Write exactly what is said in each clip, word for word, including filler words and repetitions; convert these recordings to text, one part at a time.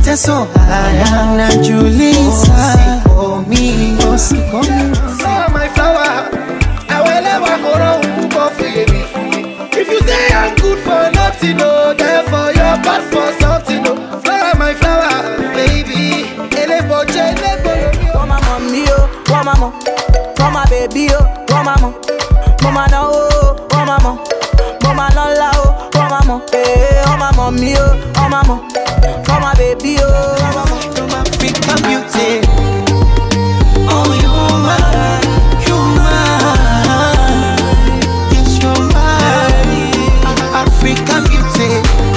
so high, Anna Julissa. Oh, me, oh, see, oh, me. Oh, my flower. I will never go wrong, go for you. If you say I'm good for nothing, no, therefore you're bad for something, no. Flower, my flower, baby. Elebo, elebo. For my mommy, oh, for my mom. For my baby, oh, for my mom. Mama no, oh, for my mom. Mama no la, oh, for my mom. Eh, oh my mommy, oh, for my mom. For my baby, oh, for my mom. From Africa beauty. Oh, you are, you are. It's your body, African beauty.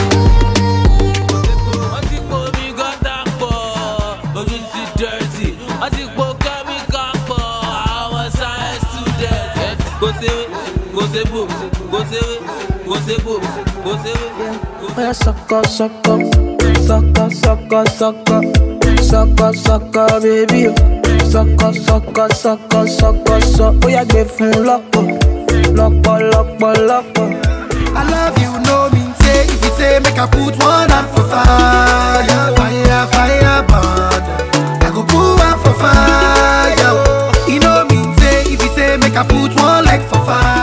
I think mommy got that for, but it's dirty. I think Boka me got for, I was a student. Go say, go say boom, go say, go say boom, go say. Oh, sucker, sucker, sucker, sucker, sucker, sucker, sucker, baby. Sucker, sucker, sucker, sucker, sucker. Oh, yeah, give me loco, loco, loco, loco. I love you, no mean say. If you say make I put one hand for fire, fire, fire, burn. I go put one for fire. You know mean say. If you say make I put one leg for fire.